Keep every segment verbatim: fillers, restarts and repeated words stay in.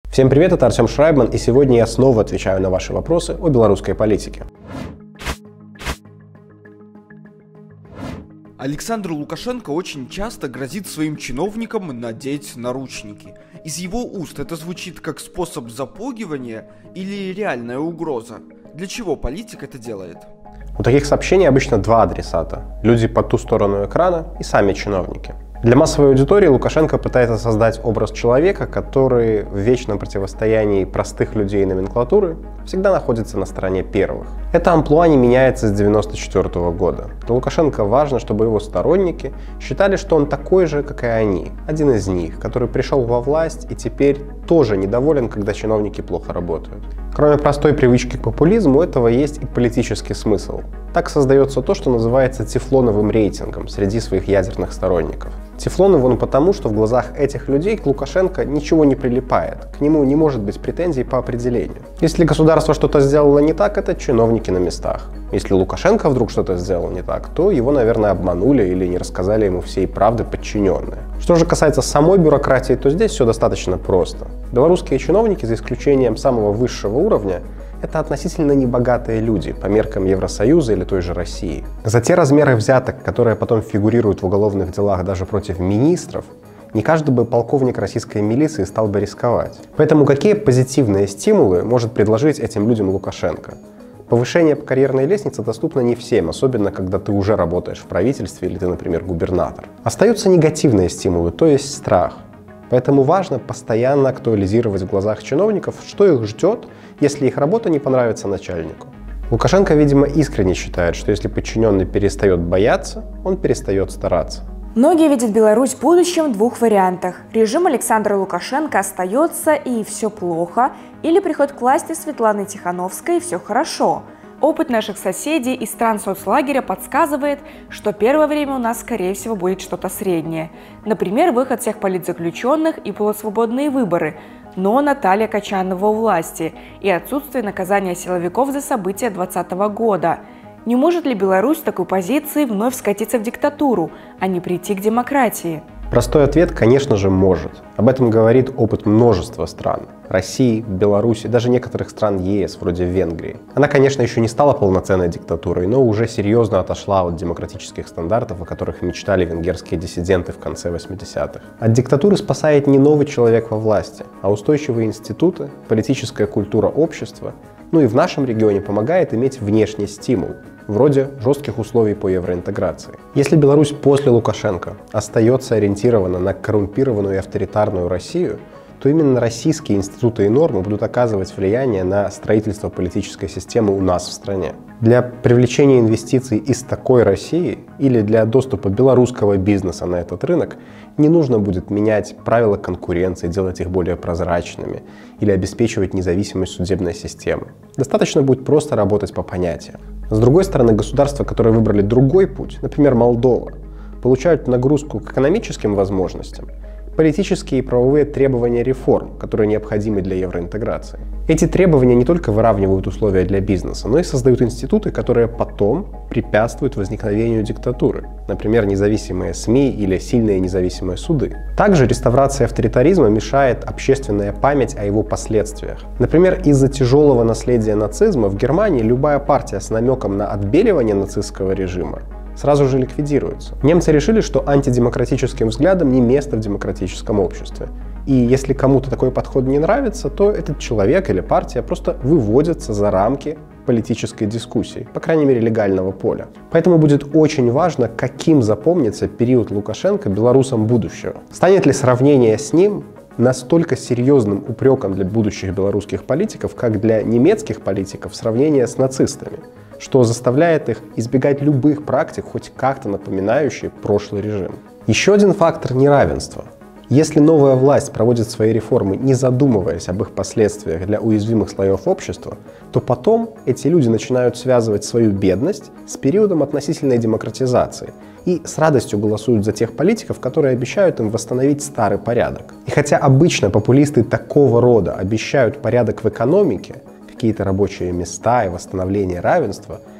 Всем привет, это Артем Шрайбман, и сегодня я снова отвечаю на ваши вопросы о белорусской политике. Александр Лукашенко очень часто грозит своим чиновникам надеть наручники. Из его уст это звучит как способ запугивания или реальная угроза? Для чего политик это делает? У таких сообщений обычно два адресата – люди по ту сторону экрана и сами чиновники. Для массовой аудитории Лукашенко пытается создать образ человека, который в вечном противостоянии простых людей и номенклатуры всегда находится на стороне первых. Это амплуа не меняется с девяносто четвёртого года. Для Лукашенко важно, чтобы его сторонники считали, что он такой же, как и они, один из них, который пришел во власть и теперь тоже недоволен, когда чиновники плохо работают. Кроме простой привычки к популизму, у этого есть и политический смысл. Так создается то, что называется тефлоновым рейтингом среди своих ядерных сторонников. Тефлоновый он потому, что в глазах этих людей к Лукашенко ничего не прилипает, к нему не может быть претензий по определению. Если государство что-то сделало не так, это чиновники на местах. Если Лукашенко вдруг что-то сделал не так, то его, наверное, обманули или не рассказали ему всей правды подчиненные. Что же касается самой бюрократии, то здесь все достаточно просто. Белорусские чиновники, за исключением самого высшего уровня, это относительно небогатые люди по меркам Евросоюза или той же России. За те размеры взяток, которые потом фигурируют в уголовных делах даже против министров, не каждый бы полковник российской милиции стал бы рисковать. Поэтому какие позитивные стимулы может предложить этим людям Лукашенко? Повышение по карьерной лестнице доступно не всем, особенно когда ты уже работаешь в правительстве или ты, например, губернатор. Остаются негативные стимулы, то есть страх. Поэтому важно постоянно актуализировать в глазах чиновников, что их ждет, если их работа не понравится начальнику. Лукашенко, видимо, искренне считает, что если подчиненный перестает бояться, он перестает стараться. Многие видят Беларусь в будущем в двух вариантах. Режим Александра Лукашенко остается и все плохо, или приход к власти Светланы Тихановской и все хорошо. Опыт наших соседей из стран соцлагеря подсказывает, что первое время у нас, скорее всего, будет что-то среднее. Например, выход всех политзаключенных и полусвободные выборы, но Наталья Качанова у власти и отсутствие наказания силовиков за события двадцатого года. Не может ли Беларусь в такой позиции вновь скатиться в диктатуру, а не прийти к демократии? Простой ответ, конечно же, может. Об этом говорит опыт множества стран. России, Беларуси, даже некоторых стран ЕС, вроде Венгрии. Она, конечно, еще не стала полноценной диктатурой, но уже серьезно отошла от демократических стандартов, о которых мечтали венгерские диссиденты в конце восьмидесятых. От диктатуры спасает не новый человек во власти, а устойчивые институты, политическая культура общества. Ну и в нашем регионе помогает иметь внешний стимул, вроде жестких условий по евроинтеграции. Если Беларусь после Лукашенко остается ориентирована на коррумпированную и авторитарную Россию, то именно российские институты и нормы будут оказывать влияние на строительство политической системы у нас в стране. Для привлечения инвестиций из такой России или для доступа белорусского бизнеса на этот рынок не нужно будет менять правила конкуренции, делать их более прозрачными или обеспечивать независимость судебной системы. Достаточно будет просто работать по понятиям. С другой стороны, государства, которые выбрали другой путь, например, Молдова, получают нагрузку к экономическим возможностям, политические и правовые требования реформ, которые необходимы для евроинтеграции. Эти требования не только выравнивают условия для бизнеса, но и создают институты, которые потом препятствуют возникновению диктатуры, например, независимые СМИ или сильные независимые суды. Также реставрация авторитаризма мешает общественная память о его последствиях. Например, из-за тяжелого наследия нацизма в Германии любая партия с намеком на отбеливание нацистского режима сразу же ликвидируется. Немцы решили, что антидемократическим взглядам не место в демократическом обществе. И если кому-то такой подход не нравится, то этот человек или партия просто выводятся за рамки политической дискуссии, по крайней мере легального поля. Поэтому будет очень важно, каким запомнится период Лукашенко белорусам будущего. Станет ли сравнение с ним настолько серьезным упреком для будущих белорусских политиков, как для немецких политиков сравнение с нацистами, что заставляет их избегать любых практик, хоть как-то напоминающих прошлый режим. Еще один фактор – неравенство. Если новая власть проводит свои реформы, не задумываясь об их последствиях для уязвимых слоев общества, то потом эти люди начинают связывать свою бедность с периодом относительной демократизации и с радостью голосуют за тех политиков, которые обещают им восстановить старый порядок. И хотя обычно популисты такого рода обещают порядок в экономике, какие-то рабочие места и восстановление равенства,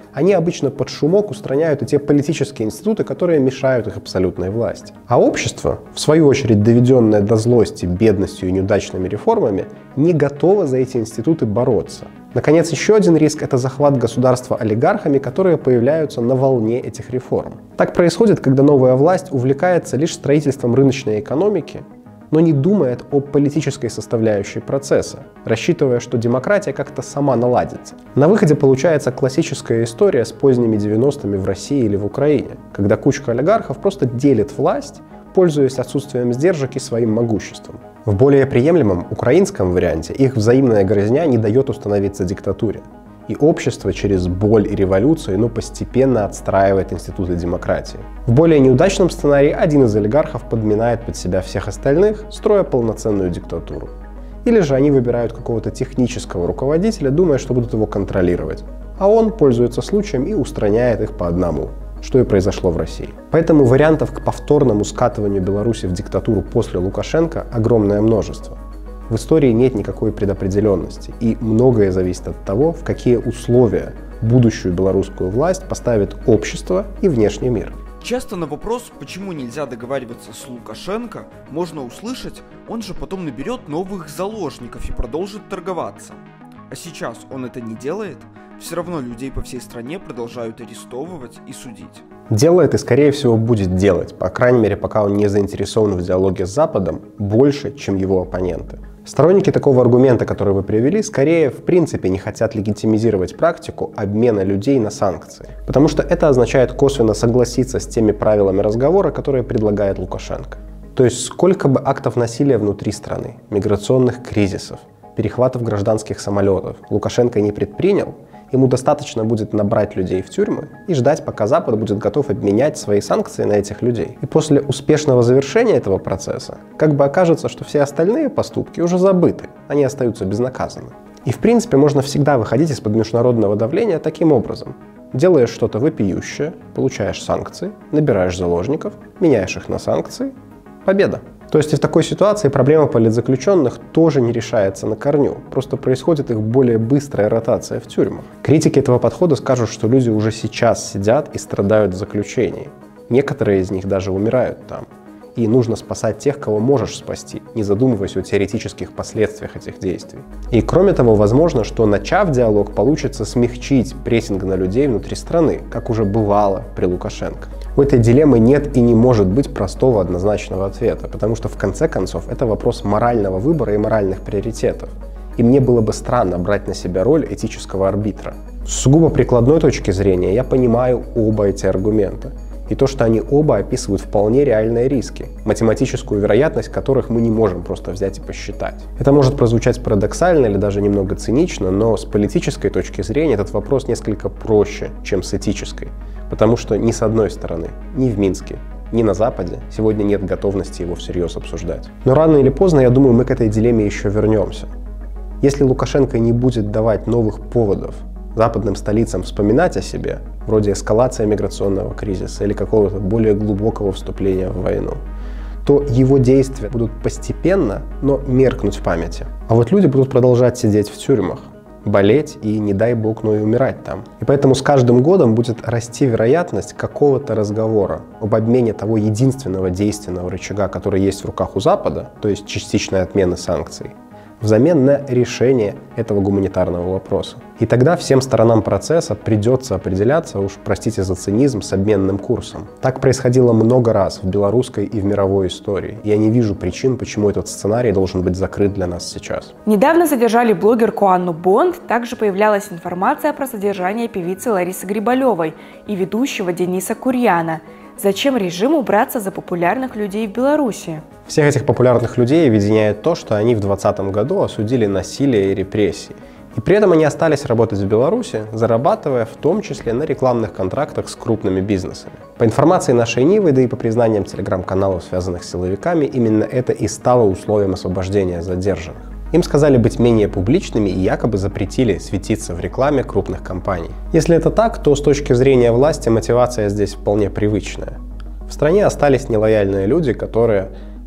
они обычно под шумок устраняют и те политические институты, которые мешают их абсолютной власти. А общество, в свою очередь доведенное до злости бедностью и неудачными реформами, не готово за эти институты бороться. Наконец, еще один риск – это захват государства олигархами, которые появляются на волне этих реформ. Так происходит, когда новая власть увлекается лишь строительством рыночной экономики, но не думает о политической составляющей процесса, рассчитывая, что демократия как-то сама наладится. На выходе получается классическая история с поздними девяностыми в России или в Украине, когда кучка олигархов просто делит власть, пользуясь отсутствием сдержек и своим могуществом. В более приемлемом украинском варианте их взаимная грызня не дает установиться диктатуре. И общество через боль и революцию, но постепенно отстраивает институты демократии. В более неудачном сценарии один из олигархов подминает под себя всех остальных, строя полноценную диктатуру. Или же они выбирают какого-то технического руководителя, думая, что будут его контролировать. А он пользуется случаем и устраняет их по одному, что и произошло в России. Поэтому вариантов к повторному скатыванию Беларуси в диктатуру после Лукашенко огромное множество. В истории нет никакой предопределенности, и многое зависит от того, в какие условия будущую белорусскую власть поставит общество и внешний мир. Часто на вопрос, почему нельзя договариваться с Лукашенко, можно услышать, он же потом наберет новых заложников и продолжит торговаться. А сейчас он это не делает, все равно людей по всей стране продолжают арестовывать и судить. Делает и, скорее всего, будет делать, по крайней мере, пока он не заинтересован в диалоге с Западом, больше, чем его оппоненты. Сторонники такого аргумента, который вы привели, скорее в принципе не хотят легитимизировать практику обмена людей на санкции. Потому что это означает косвенно согласиться с теми правилами разговора, которые предлагает Лукашенко. То есть сколько бы актов насилия внутри страны, миграционных кризисов, перехватов гражданских самолетов Лукашенко не предпринял, ему достаточно будет набрать людей в тюрьмы и ждать, пока Запад будет готов обменять свои санкции на этих людей. И после успешного завершения этого процесса, как бы окажется, что все остальные поступки уже забыты, они остаются безнаказанны. И в принципе можно всегда выходить из-под международного давления таким образом. Делаешь что-то вопиющее, получаешь санкции, набираешь заложников, меняешь их на санкции, победа. То есть и в такой ситуации проблема политзаключенных тоже не решается на корню, просто происходит их более быстрая ротация в тюрьмах. Критики этого подхода скажут, что люди уже сейчас сидят и страдают в заключении. Некоторые из них даже умирают там. И нужно спасать тех, кого можешь спасти, не задумываясь о теоретических последствиях этих действий. И кроме того, возможно, что начав диалог, получится смягчить прессинг на людей внутри страны, как уже бывало при Лукашенко. У этой дилеммы нет и не может быть простого однозначного ответа, потому что в конце концов это вопрос морального выбора и моральных приоритетов. И мне было бы странно брать на себя роль этического арбитра. С сугубо прикладной точки зрения я понимаю оба эти аргумента. И то, что они оба описывают вполне реальные риски, математическую вероятность которых мы не можем просто взять и посчитать. Это может прозвучать парадоксально или даже немного цинично, но с политической точки зрения этот вопрос несколько проще, чем с этической. Потому что ни с одной стороны, ни в Минске, ни на Западе сегодня нет готовности его всерьез обсуждать. Но рано или поздно, я думаю, мы к этой дилемме еще вернемся. Если Лукашенко не будет давать новых поводов западным столицам вспоминать о себе, вроде эскалации миграционного кризиса или какого-то более глубокого вступления в войну, то его действия будут постепенно, но меркнуть в памяти. А вот люди будут продолжать сидеть в тюрьмах, болеть и, не дай бог, но и умирать там. И поэтому с каждым годом будет расти вероятность какого-то разговора об обмене того единственного действенного рычага, который есть в руках у Запада, то есть частичной отмены санкций, взамен на решение этого гуманитарного вопроса. И тогда всем сторонам процесса придется определяться, уж простите за цинизм, с обменным курсом. Так происходило много раз в белорусской и в мировой истории. И я не вижу причин, почему этот сценарий должен быть закрыт для нас сейчас. Недавно задержали блогерку Анну Бонд. Также появлялась информация про задержание певицы Ларисы Грибалевой и ведущего Дениса Курьяна. Зачем режиму браться за популярных людей в Беларуси? Всех этих популярных людей объединяет то, что они в двадцатом году осудили насилие и репрессии. И при этом они остались работать в Беларуси, зарабатывая в том числе на рекламных контрактах с крупными бизнесами. По информации нашей Нивы, да и по признаниям телеграм-каналов, связанных с силовиками, именно это и стало условием освобождения задержанных. Им сказали быть менее публичными и якобы запретили светиться в рекламе крупных компаний. Если это так, то с точки зрения власти мотивация здесь вполне привычная. В стране остались нелояльные люди, которые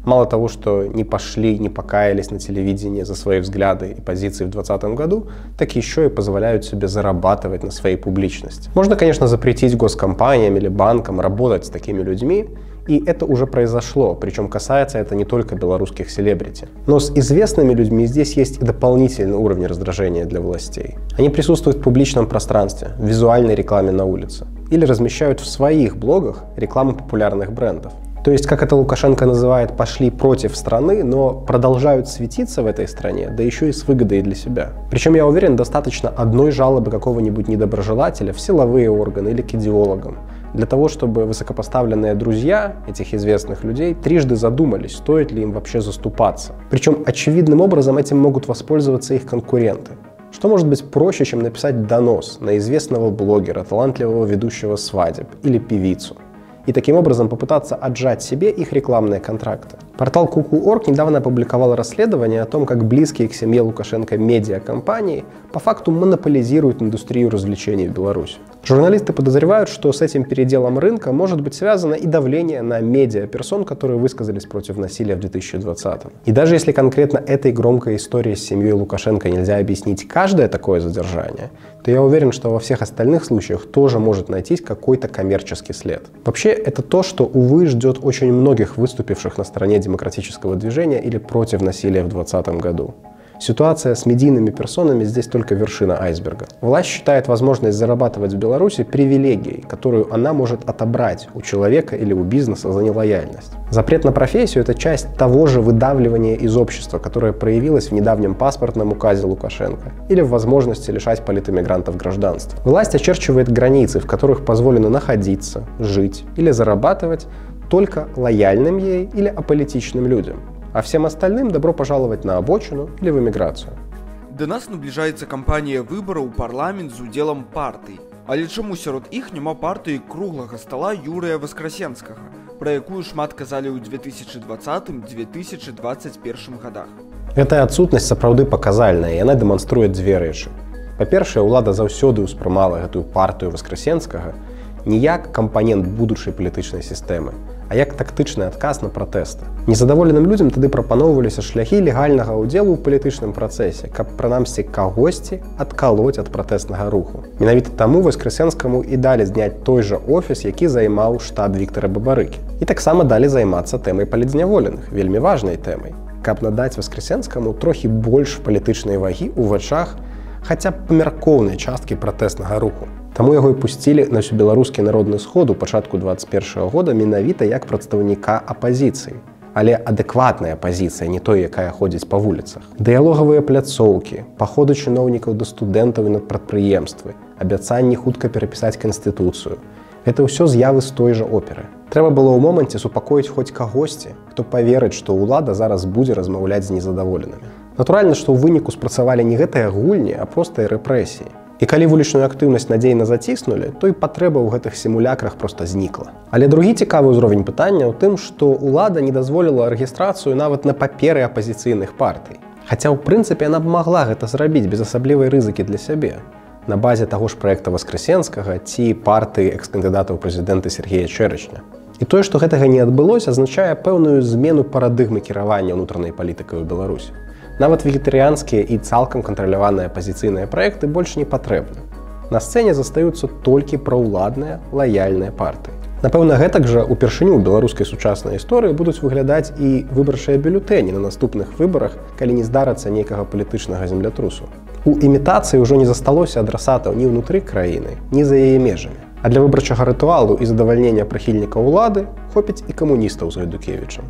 Мало того, что не пошли, не покаялись на телевидении за свои взгляды и позиции в двадцатом году, так еще и позволяют себе зарабатывать на своей публичности. Можно, конечно, запретить госкомпаниям или банкам работать с такими людьми, и это уже произошло, причем касается это не только белорусских селебрити. Но с известными людьми здесь есть и дополнительный уровень раздражения для властей. Они присутствуют в публичном пространстве, в визуальной рекламе на улице, или размещают в своих блогах рекламу популярных брендов. То есть, как это Лукашенко называет, пошли против страны, но продолжают светиться в этой стране, да еще и с выгодой для себя. Причем, я уверен, достаточно одной жалобы какого-нибудь недоброжелателя в силовые органы или к идеологам, для того, чтобы высокопоставленные друзья этих известных людей трижды задумались, стоит ли им вообще заступаться. Причем очевидным образом этим могут воспользоваться их конкуренты. Что может быть проще, чем написать донос на известного блогера, талантливого ведущего свадеб или певицу, и таким образом попытаться отжать себе их рекламные контракты? Портал Куку точка орг недавно опубликовал расследование о том, как близкие к семье Лукашенко медиакомпании по факту монополизируют индустрию развлечений в Беларуси. Журналисты подозревают, что с этим переделом рынка может быть связано и давление на медиаперсон, которые высказались против насилия в две тысячи двадцатом. И даже если конкретно этой громкой историей с семьей Лукашенко нельзя объяснить каждое такое задержание, то я уверен, что во всех остальных случаях тоже может найтись какой-то коммерческий след. Вообще, это то, что, увы, ждет очень многих выступивших на стороне демократического движения или против насилия в двадцатом году. Ситуация с медийными персонами здесь только вершина айсберга. Власть считает возможность зарабатывать в Беларуси привилегией, которую она может отобрать у человека или у бизнеса за нелояльность. Запрет на профессию – это часть того же выдавливания из общества, которое проявилось в недавнем паспортном указе Лукашенко или в возможности лишать политэмигрантов гражданства. Власть очерчивает границы, в которых позволено находиться, жить или зарабатывать только лояльным ей или аполитичным людям. А всем остальным добро пожаловать на обочину или в эміграцію. До нас наближаецца кампанія выбараў у парламент з удзелам партый. Але чаму сярод іх няма партыі круглага стала Юрыя Васкрасенскага, пра якую шмат казалі ў две тысячы двадцатым — две тысячи двадцать першым годах? Гэтая адсутнасць сапраўды паказальная, і яна дэманструе дзве рэчы. Па-першае, улада заўсёды ўспрымала гэтую партыю Васкрасенскага не як кампанент будучай палітычнай сістэмы, а як тактычны адказ на пратэсты. Незадаволеным людзям тады прапаноўваліся шляхі легальнага ўдзелу ў палітычным працэсе, каб прынамсі кагосьці адкалоць ад пратэснага руху. Менавіта таму Васкрасенскаму і далі зняць той жа офіс, які займаў штаб Віктара Бабарыкі. І таксама далі займацца тэмай палітзняволеных, вельмі важнай тэмай, каб надаць Васкрасенскаму трохі больш палітычнай вагі ў вачах хаця б памяркоўнай часткі пратэснага руху. Таму яго і пусцілі на ўсебеларускі народны сход у пачатку двадцать першага года менавіта як прадстаўніка апазіцыі. Але адэкватная апазіцыя, не той, якая ходзіць па вуліцах. Дыялогавыя пляцоўкі, паходы чыноўнікаў да студэнтаў і на прадпрыемствы, абяцанні хутка перапісаць канстытуцыю. Гэта ўсё з'явы з той жа оперы. Трэба было ў моманце супакоіць хоць кагосьці, хто паверыць, што ўлада зараз будзе размаўляць з незадаволенымі. Натуральна, што ў выніку спрацавалі не гэтыя гульні, а простыя рэпрэсіі. І калі вулічную актыўнасць надзейна заціснулі, то і патрэба ў гэтых сімулякрах проста знікла. Але другі цікавы ўзровень пытання ў тым, што ўлада не дазволіла рэгістрацыю нават на паперы апазіцыйных партый. Хаця ў прынцыпе яна б магла гэта зрабіць без асаблівай рызыкі для сябе. На базе таго ж праекта Васкрасенскага ці партыі экс-кандыдата ў прэзідэнты Сергея Чэрачня. І тое, што гэтага не адбылося, азначае пэўную змену парадыгмы кіравання ўнутранай палітыкай у Беларусі. Нават вегетарыянскія і цалкам кантраляваныя апазіцыйныя праекты больш не патрэбны. На сцэне застаюцца толькі праўладныя, лаяльныя партыі. Напэўна, гэтак жа упершыню ў беларускай сучаснай гісторыі будуць выглядаць і выбарчыя бюлетэні на наступных выбарах, калі не здарыцца нейкага палітычнага землятрусу. У імітацыі ўжо не засталося адрасатаў ні ўнутры краіны, ні за яе межамі. А для выбарчага рытуалу і задавальнення прыхільнікаў улады хопіць і камуністаў з Гайдукевічам.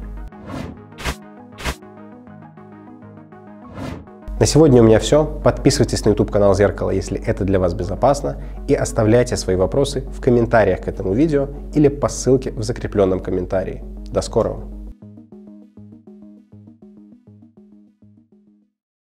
На сегодня у меня все. Подписывайтесь на YouTube-канал Зеркало, если это для вас безопасно, и оставляйте свои вопросы в комментариях к этому видео или по ссылке в закрепленном комментарии. До скорого!